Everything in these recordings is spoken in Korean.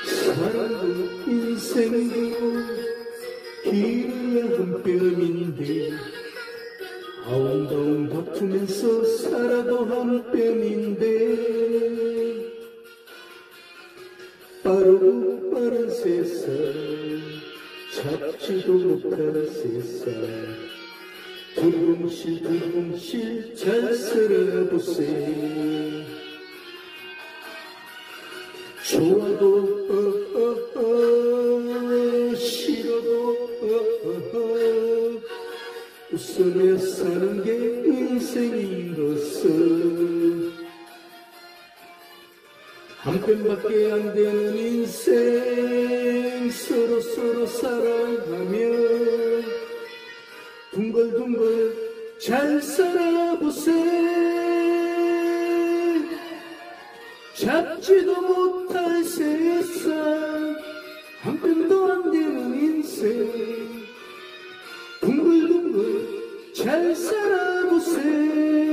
사랑도 인생도 길어야 한 뼘인데 아웅다웅 다투면서 살아도 한 뼘인데 빠르고 빠른 세상 잡지도 못할 세상 두둥실 잘 살아보세 좋아도 싫어도 웃으며 사는 게 인생인 것을 한 뼘밖에 안 되는 인생 서로 사랑하며 둥글둥글 잘 살아보세 잡지도 못할 세상 한 뼘도 안 되는 인생 둥글둥글 잘 살아보세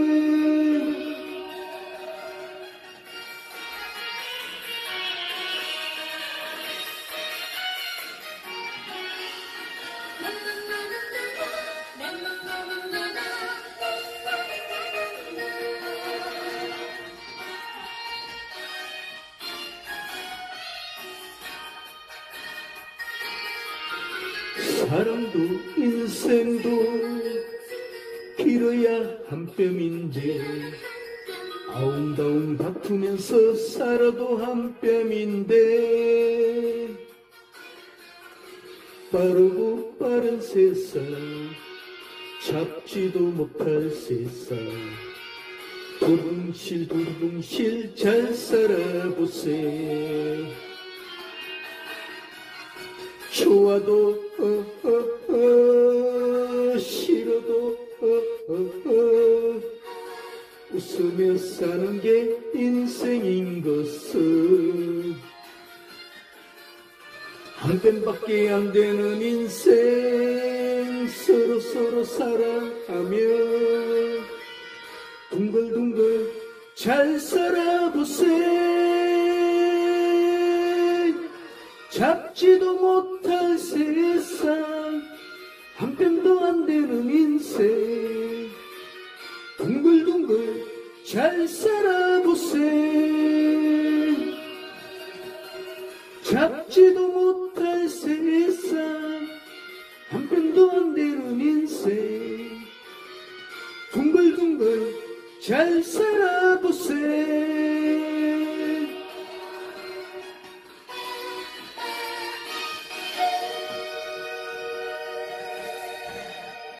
사랑도 인생도 길어야 한 뼘인데 아웅다웅 다투면서 살아도 한 뼘인데 빠르고 빠른 세상 잡지도 못할 세상 두둥실 잘 살아보세 좋아도 싫어도 웃으며 사는 게 인생인 것을 한 뼘밖에 안 되는 인생 서로 사랑하며 둥글둥글 잘 살아보세 잡지도 못할 세상 한 뼘도 안 되는 인생 둥글둥글 잘 살아보세 잡지도 못할 세상 한 뼘도 안 되는 인생 둥글둥글 잘 살아보세